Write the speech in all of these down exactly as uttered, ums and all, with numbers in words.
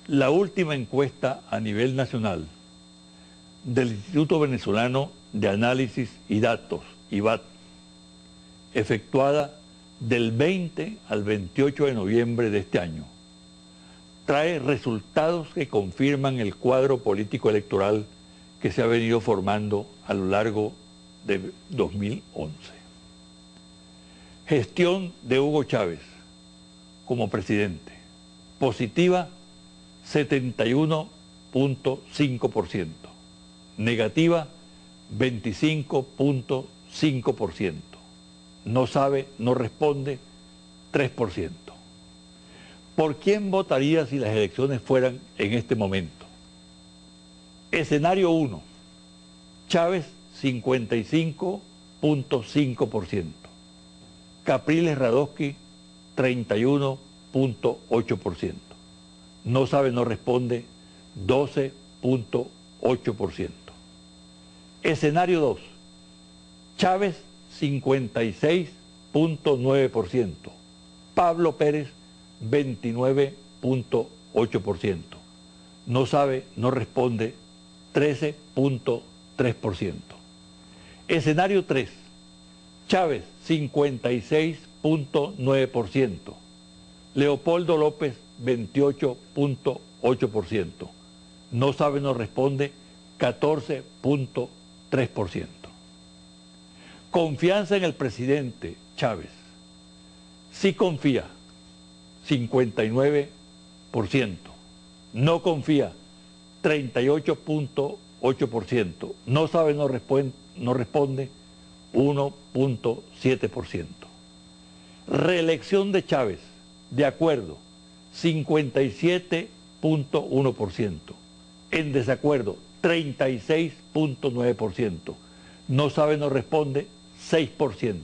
La última encuesta a nivel nacional del Instituto Venezolano de Análisis y Datos, I V A D, efectuada del veinte al veintiocho de noviembre de este año, trae resultados que confirman el cuadro político electoral que se ha venido formando a lo largo de dos mil once. Gestión de Hugo Chávez como presidente. Positiva, setenta y uno punto cinco por ciento. Negativa, veinticinco punto cinco por ciento. No sabe, no responde, tres por ciento. ¿Por quién votaría si las elecciones fueran en este momento? Escenario uno. Chávez, cincuenta y cinco punto cinco por ciento. Capriles Radosky, treinta y uno punto ocho por ciento. No sabe, no responde, doce punto ocho por ciento. Escenario dos. Chávez, cincuenta y seis punto nueve por ciento. Pablo Pérez, veintinueve punto ocho por ciento. No sabe, no responde, trece punto tres por ciento. Escenario tres. Chávez, cincuenta y seis punto nueve por ciento. Leopoldo López, veintiocho punto ocho por ciento. No sabe, no responde, catorce punto tres por ciento. Confianza en el presidente Chávez. Sí confía, cincuenta y nueve por ciento. No confía, treinta y ocho punto ocho por ciento. No sabe, no responde, no responde, uno punto siete por ciento. Reelección de Chávez, de acuerdo, cincuenta y siete punto uno por ciento. En desacuerdo, treinta y seis punto nueve por ciento. No sabe, no responde, seis por ciento.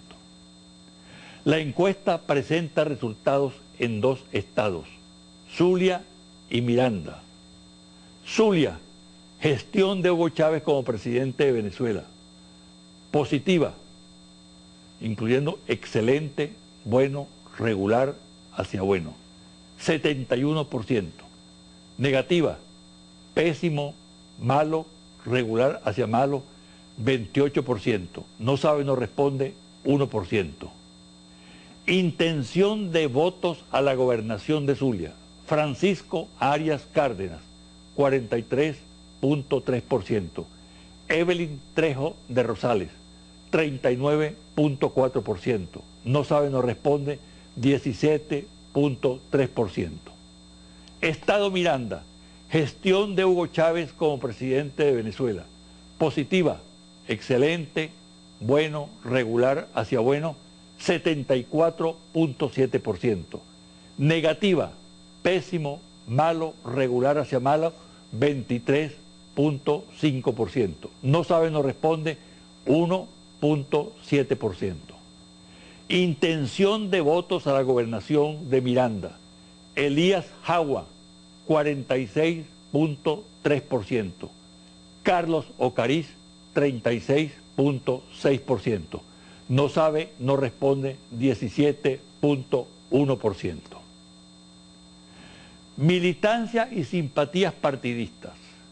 La encuesta presenta resultados en dos estados, Zulia y Miranda. Zulia, gestión de Hugo Chávez como presidente de Venezuela. Positiva, incluyendo excelente, bueno, regular, hacia bueno, setenta y uno por ciento. Negativa, pésimo, malo, regular hacia malo, veintiocho por ciento. No sabe, no responde, uno por ciento. Intención de votos a la gobernación de Zulia. Francisco Arias Cárdenas, cuarenta y tres punto tres por ciento. Evelyn Trejo de Rosales, treinta y nueve punto cuatro por ciento. No sabe, no responde, diecisiete punto tres por ciento. Estado Miranda, gestión de Hugo Chávez como presidente de Venezuela. Positiva, excelente, bueno, regular hacia bueno, setenta y cuatro punto siete por ciento. Negativa, pésimo, malo, regular hacia malo, veintitrés punto cinco por ciento. No sabe, no responde, uno punto siete por ciento. Intención de votos a la gobernación de Miranda. Elías Jagua, cuarenta y seis punto tres por ciento. Carlos Ocariz, treinta y seis punto seis por ciento. No sabe, no responde, diecisiete punto uno por ciento. Militancia y simpatías partidistas.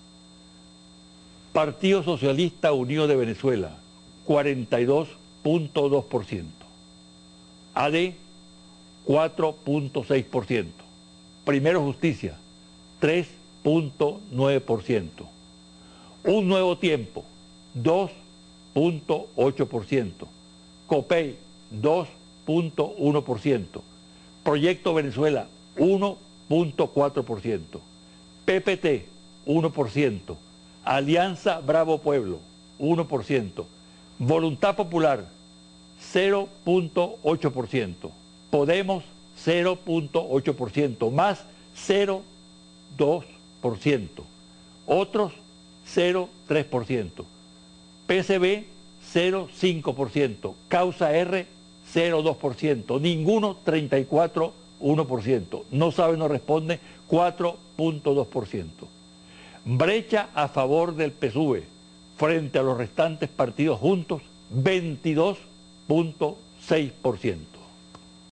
Partido Socialista Unido de Venezuela, cuarenta y dos punto dos por ciento. A D, cuatro punto seis por ciento. Primero Justicia, tres punto nueve por ciento. Un Nuevo Tiempo, dos punto ocho por ciento. COPEI, dos punto uno por ciento. Proyecto Venezuela, uno punto cuatro por ciento. P P T, uno por ciento. Alianza Bravo Pueblo, uno por ciento. Voluntad Popular, cero punto ocho por ciento. Podemos, cero punto ocho por ciento. Más, cero punto dos por ciento. Otros, cero punto tres por ciento. P S B, cero punto cinco por ciento. Causa R, cero punto dos por ciento. Ninguno, treinta y cuatro punto uno por ciento. No sabe, no responde, cuatro punto dos por ciento. Brecha a favor del P S U V frente a los restantes partidos juntos, veintidós punto seis por ciento.